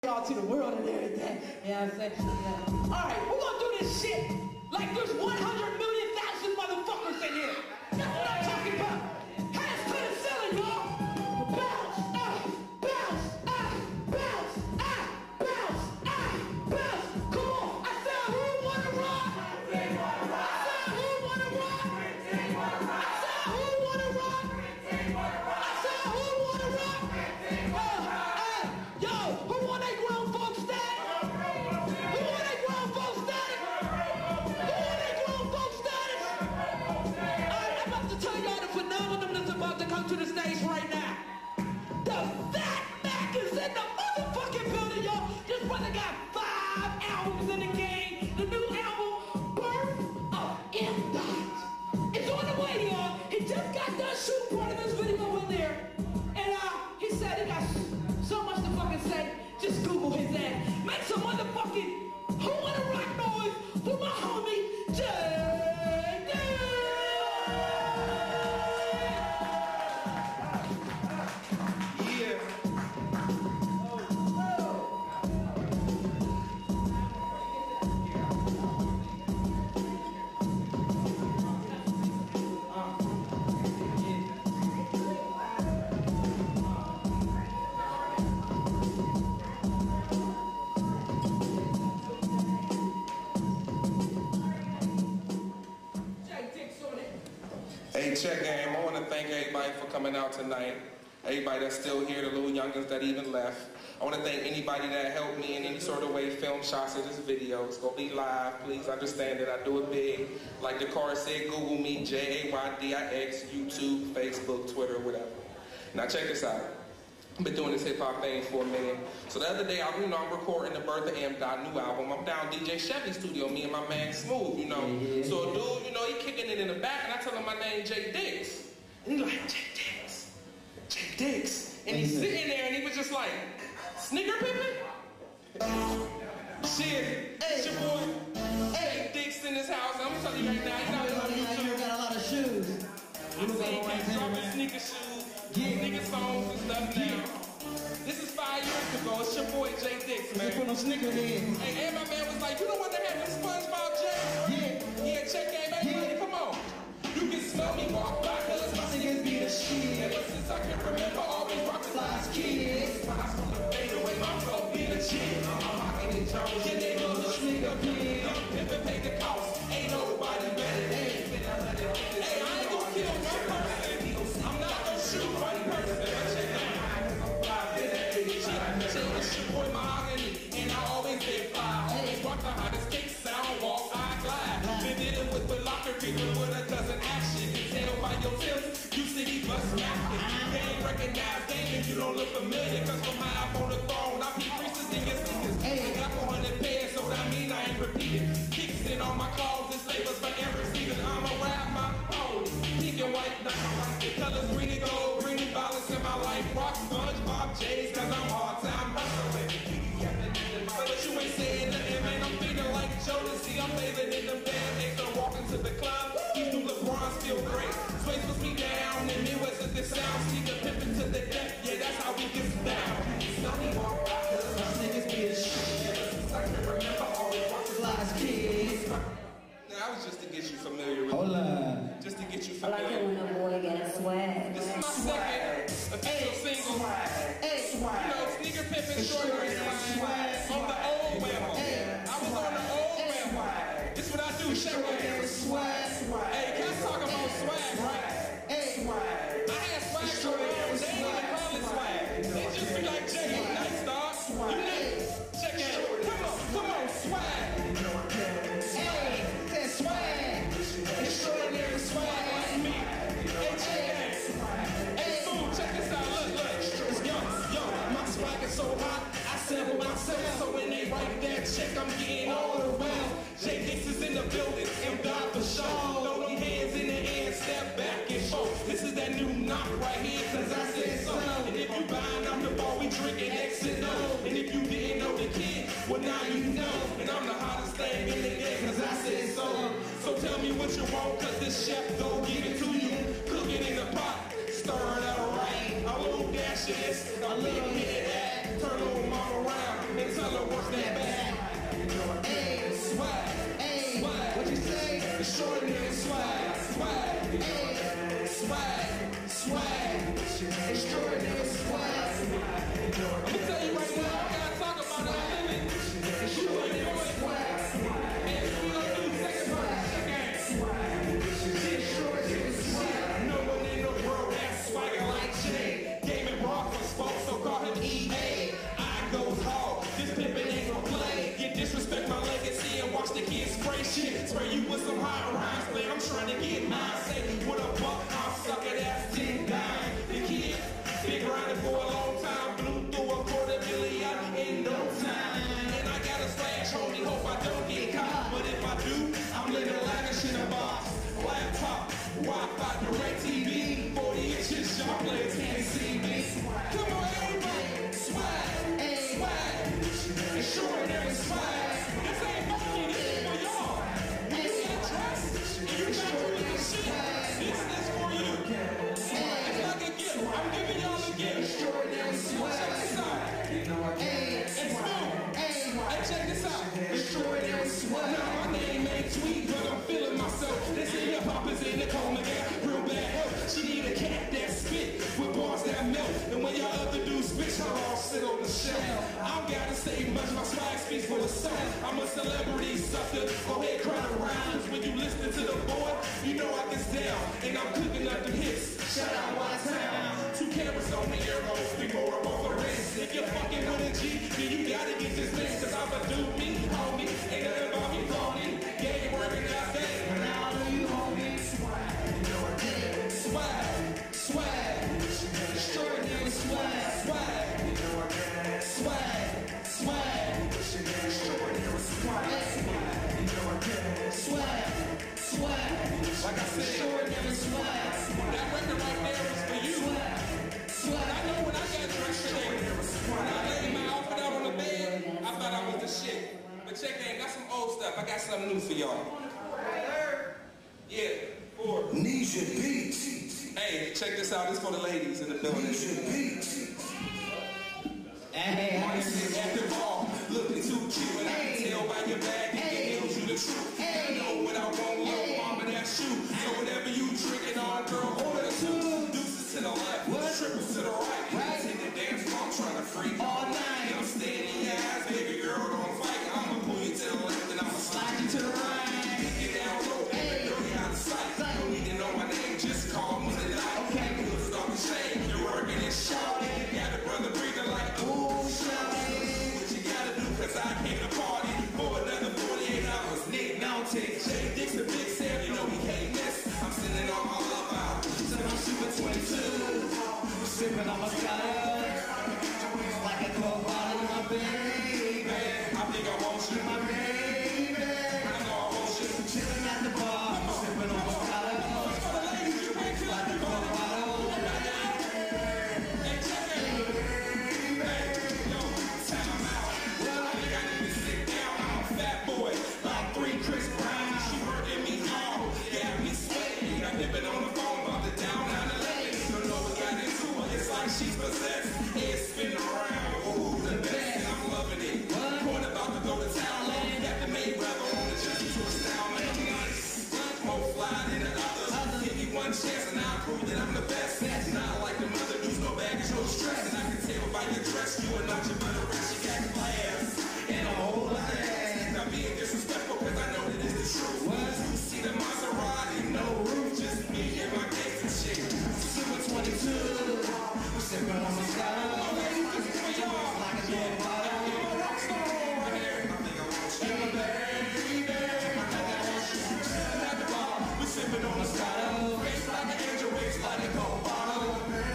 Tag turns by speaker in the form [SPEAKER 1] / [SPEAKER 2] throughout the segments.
[SPEAKER 1] y'all to the world and everything. You know what I'm saying? Yeah. Alright, we're gonna do this shit like there's 100 million thousand motherfuckers in here. That's what I'm talking about. Hands to the ceiling, y'all. Bounce, bounce, bounce, bounce, bounce. Come on. I said who wanna rock? I said who wanna rock? I said who wanna rock? I said who wanna rock? Yo, who want that grown folks static? Who want that grown folks static? Who want that grown folks static? I'm about to tell y'all the phenomenon that's about to come to the stage right now. The Phat Mack is in the motherfucking building, y'all. This brother got 5 albums in the game. The new album, Birth of M-Dot. It's on the way, y'all. He just got done shooting part of this video in there. And he said he got so much to fucking say. Just Google his ass. Make some motherfucking who wanna rock noise for my homie J.
[SPEAKER 2] Yeah. Hey, check game. I want to thank everybody for coming out tonight. Everybody that's still here, the little youngins that even left. I want to thank anybody that helped me in any sort of way film shots of this video. It's going to be live. Please understand that I do it big. Like the card said, Google me, Jaydix, YouTube, Facebook, Twitter, whatever. Now check this out. I've been doing this hip-hop thing for a minute. So the other day, I'm recording the Birth of M-Dot new album. I'm down DJ Chevy's studio, me and my man Smoove, you know. So a dude, you know, he kicking it in the back, and I tell him my name Dix. And he like, Dix. And he's sitting there, and he was just like, Snicker Pippin? Shit, it's your boy, Dix in this house. I'm telling you right now, he's out on YouTube.
[SPEAKER 1] You got a lot of shoes.
[SPEAKER 2] I'm saying, dropping sneaker shoes. Nigga songs and stuff now. This is 5 years ago. It's your boy Dix, man.
[SPEAKER 1] Put no sneakers in.
[SPEAKER 2] Hey, and my man was like, you know what they have in SpongeBob, Jay? Yeah, check game, everybody, come on. You can smell me walk by, cause my niggas be the shit. Ever since I can remember, always rock the flies kids. When I smoke the fade away, my flow be the shit. I'm rocking it, Jones. Yeah, they know the sneaker pin. If it pay the cost, ain't nobody better than me. Hey, I ain't gonna kill one person. I'm not gonna shoot one person. Check it out. It's your boy Mahogany, and I always get fly. Always rock the hottest kick sound, walk, I glide. Been dealing with Lothard people with a dozen action. You can tell by your tips, you see he bust mackin'. They ain't recognize game if you don't look familiar. Cause from high up on the throne, I be priestess in your sneakers. I got 400 pairs, so that mean I ain't repeating. Kicks in all my calls and slavers for every season. I'ma rap my own. Pink and white, not the colors green and gold. Bringing balance in my life. Rock SpongeBob J's, cause I'm hard time hustling. But you ain't saying nothing, man. I'm feeling like Jodeci. I'm living in them damn days. I'm walking to the club. These new LeBrons feel great. Sway puts me down. And Midwest is the sound. See the pimpin' to the death. Yeah, that's how we get down. Sunny walk by, cause my niggas be the shit. I can remember all the rock flies kids. That was just to get you familiar with me. Just to get you familiar.
[SPEAKER 3] I like it when a boy gets swag.
[SPEAKER 2] This is my second official single. You know, sneaker pimpin' short swag. On the old level. I was on the old level. This what I do, check it. Hey, cats talk about swag, right? I had swag for a while. They ain't even call it swag. They just be like, Jay, you nice, dog. You nice. Check it. Come on, swag. Extraordinary swag like me. Hey, Smoove, check this out. Look. Yo, my swag is so hot. I sample myself, so when they write that check, I'm getting all around. Dix is in the building, M-Dot for sure. Throw them hands in the air, step back and show. This is that new knock right here, cause I said so. And if you buying up the ball, we drinking X and O. And if you didn't know the kid, well now you know. And I'm the hottest thing in the game, cause I said so. So tell me what you want, cause this chef gon' give it to you. Cook it in the pot, stir it up right. A little dash of this, a little bit of that. Turn the mom around. pimpin' ain't for play. You disrespect my legacy and watch the kids spray shit. Spray you with some high rhymes, man. I'm trying to get mine. Say what a buck, I'll suck it ass 10 dime. The kid been grinding for a long time. Blew through a $250,000 in no time. And I got a slash, homie, hope I don't get caught. But if I do, I'm living lavish in a box. Laptop, Wi-Fi, direct TV, 40 inches, y'all players can't see me. Come on, everybody, swag, swag, extraordinary swag. This ain't funny, this is for y'all. When you get dressed, and you got to do this shit, this is for you. It's like a gift, I'm giving y'all a gift. Extraordinary swag. Check this out. It's Smoove. Hey, check this out. Extraordinary swag. Now, my name ain't Tweet, but I'm feeling myself. They say hip hop is in the coma, got real bad health. She need a cat that spit with bars that melt. And when y'all other dudes spit, y'all all sit on the shelf. I don't gotta say much, my swag speaks for itself. I'm a celebrity sucker. Go ahead, cry the rhymes. When you listen to the boy, you know I get down. And I'm cooking up the hits. Shout out my town. 2 cameras on the air, most people are off the wrist. If you're fucking with a G, then you gotta get this mix. Cause I'm a dude, me, homie. Ain't nothing about me, phony. Game working out there. And now do you, homie? Swag, swag, extraordinary swag, swag, swag, swag, extraordinary swag, swag, like I said, extraordinary swag. That record right there is for you. Swag. I know when I got dressed today, when I laid my outfit out on the bed, I thought I was the shit. But check that, I got some old stuff. I got something new for y'all. Yeah, for
[SPEAKER 4] Nisha Beat.
[SPEAKER 2] Hey, check this out. This for the ladies in the building.
[SPEAKER 4] Nisha Beat.
[SPEAKER 2] Hey, active all, looking too cute, and I can tell by your bag, it tells you the truth. You know what I want, little mama, that shoe. So whatever you drinking on, girl, order 2. Deuces to the left, triples to the right. Hit the dance floor, I'm trying to freak all night. I'm staying in your ass, baby girl, don't fight. I'ma pull you to the left, and I'ma slide you to the right. Get down low, baby girl, you out of sight. Don't need to know my name, just call me tonight. Okay, we'll start the shame. You're working and shouting. Got a brother breathing like, ooh, shouting. What you gotta do, cause I came to party for another 48 hours. Nick Mountain, Jay Dix the Big Sam, you know he can't miss. I'm sending all my love out to my Super 22. Sipping on my Moscato, like a cold bottle of my baby. I think I want you, my baby. I know I want you. Chilling at the bar, sipping on Moscato, like a cold bottle. Hey, check it. Hey, yo, time out. Well, I think I need to sit down. I'm a fat boy, like 3 Chris Brown. She working me hard, got me sweating. I'm dipping on the phone, about to down 9/11. Don't know what got into her. It's like she's possessed. Head spinning around. Ooh, the best. I'm loving it. Point about to go to town. Got the main rebel on the journey to a style man. More fly than the others. Give me one chance and I'll prove that I'm the best. Not like the mother dudes, no baggage, no stress. And I can tell by your dress, you are not your butter rest. You got class and a whole lot of ass. Not being disrespectful because I know that it's the truth. You see the Maserati, no roof, just me and my gangster chick. Super 22, we're sipping on Moscato. This is for y'all. Like a little bottle. I'm a rock star over here. I think I want you. My baby. I think I want you. Chilling at the bar, we're sipping on Moscato. Waist like an angel, waist like a cold bottle.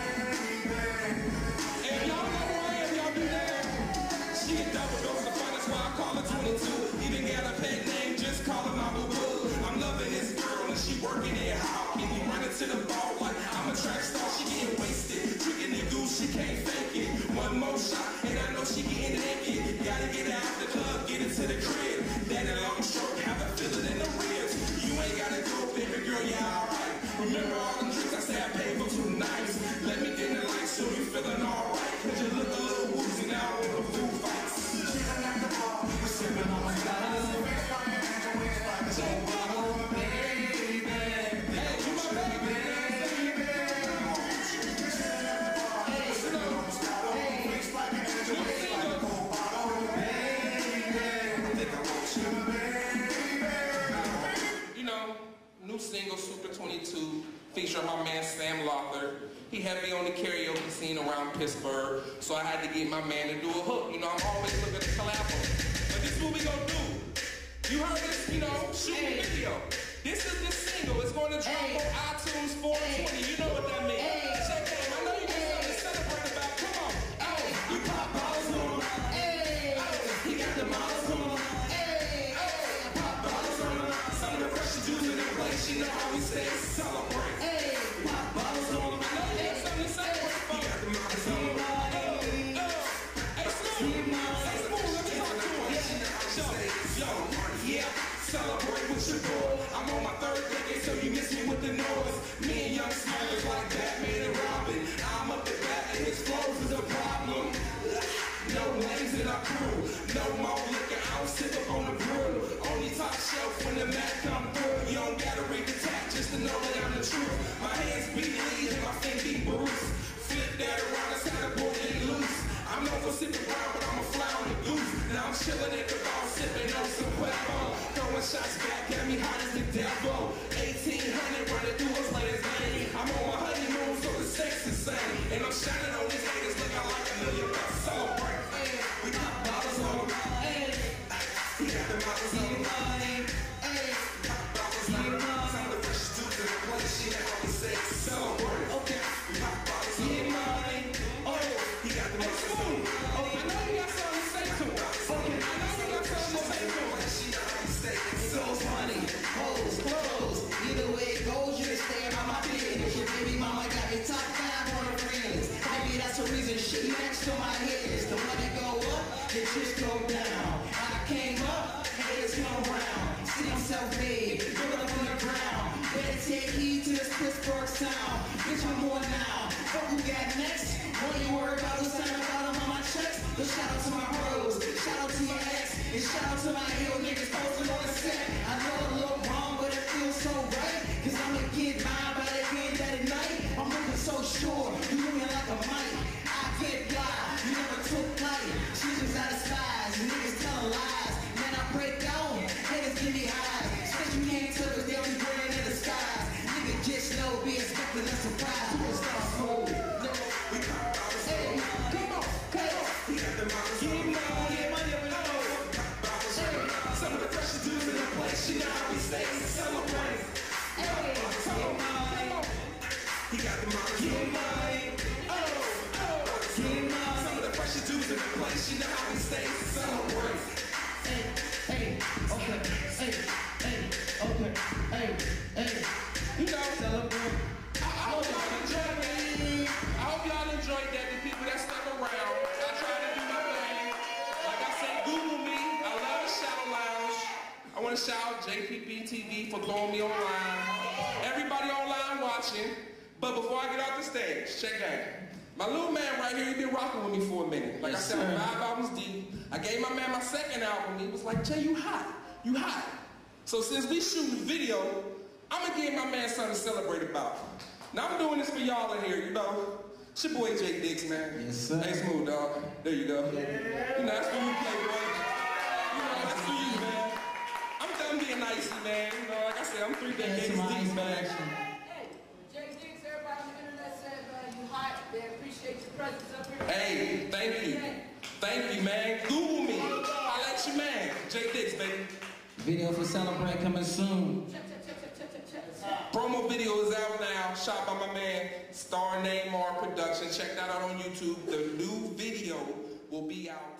[SPEAKER 2] And y'all know who I am, y'all be there. She a double dose of fun, that's why I call her 22. Even got a pet name, just call her my boo-boo. I'm loving this girl and she working it hard. Keep me running to the ball like I'm a track star. She getting wasted, drinking the goose, she can't fake it. One more shot and I know she getting naked. Gotta get out the club, get into the crib. That long stroke, have a feeling in the ribs. You ain't gotta go, baby girl, yeah, alright. Remember all the drinks I said I paid for 2 nights. Let me get in the light so you feeling alright. Cause you look a little woozy now on the food fights. Chilling at the bar, we're sipping on Moscato. So bottle, baby. Hey, you my baby. New single, Super 22, featuring my man Sam Lothard. He had me on the karaoke scene around Pittsburgh, so I had to get my man to do a hook. You know, I'm always looking to collab This is the single. It's going to drop on iTunes 420. You know what that means. Check that. I know you got something to celebrate about. Come on. Oh, you pop bottles on him. He got the models on him. Pop bottles on him. Some of the freshest dudes in the place. You know how we say celebrate. Pop bottles on him. I know you got something to celebrate about. He got the models on him. Hey, Smoove, let me talk to him. Yo, yeah. Celebrate with your boy. I'm on my third decade, so you miss me with the noise. Me and Young Smoove is like Batman and Robin. I'm up at bat and his flows is a problem. No names in our crew. No more liquor, I don't sip up on the brew. Only top shelf when the Mac come through. You don't gotta read the tag just to know that I'm the truth. My hands beat lead and my feet beat Bruce. Flip that around, that's how the boy get loose. I'm known for sipping brown, but I'm a fly on the goose. Now I'm chilling at the bar, sipping on some Pueblo. Throwing shots back at me, hot as the devil. 1800 running through us like it's lane. I'm on my honeymoon, so the sex is same. And I'm shining on these haters, looking like $1 million bucks. Celebrate. We got bottles on them. He got the bottles on them. Pop bottles on them. Some of the freshest dudes in the place, she know how we say celebrate. Okay. We pop bottles on them. He got the bottles on them. I know you got something to say to him. Okay. I know you got something to say to him. She know how we say it.
[SPEAKER 4] So money, hoes, clothes. Either way it goes, you're staying on my business. Your baby mama got me top 5 on her friends. Maybe that's the reason she next to my hitters. The money go up, the chicks go down. I came up, haters come around. See I'm self-made, build up on the ground. Better take heed to this Pittsburgh sound. Bitch, I'm more now. Fuck who got next? What you worry about? Who's signing bottom on my checks? But shout out to my bros, shout out to your ex, and shout out to my heel niggas posting on the set. I know it look wrong, but it feels so right. Cause I'ma get mine by the end of the night. I'm looking so sure, you moving like a mic. I get fly, you never took flight. She just out of spies, niggas telling lies. Man, I break down, haters give me highs. Special name tuggers, they only grinning in the skies. Nigga just know, be expecting a surprise. We'll start smooth.
[SPEAKER 2] We pop bottles on them.
[SPEAKER 4] Come on, come on.
[SPEAKER 2] He got the models on them. Some of the freshest dudes in the place, you know how we stay celebrate. Come on. He got the models on them. Some of the freshest dudes in the place, you know how we stay celebrate. You know, celebrate. I hope y'all enjoyed that. The people that stuck around. I tried to do my thing. Like I say, Google me. I love the Shadow Lounge. I want to shout out JPB TV for throwing me online. Everybody online watching. But before I get off the stage, check that. My little man right here, he been rocking with me for a minute. Like I said, I'm 5 albums deep. I gave my man my second album. He was like, Jay, you hot. You hot. So since we shooting the video, I'm going to give my man something to celebrate about. Now I'm doing this for y'all in here, you know. It's your boy J Dix, man.
[SPEAKER 4] Yes, sir.
[SPEAKER 2] Hey, Smoove, dog. There you go. Yeah. You know, that's for you, Playboy. You know, that's for you, man. I'm done being nice, man. You know, like I said, I'm 3 decades deep, man.
[SPEAKER 5] Hey, J Dix, everybody on the internet said you hot. They appreciate your presence up here.
[SPEAKER 2] Hey, thank you. Thank you, man. Google me. I'll let you, man. J Dix, baby.
[SPEAKER 4] Video for Celebrate coming soon.
[SPEAKER 2] Promo video is out now, shot by my man, Star Neymar Production. Check that out on YouTube. The new video will be out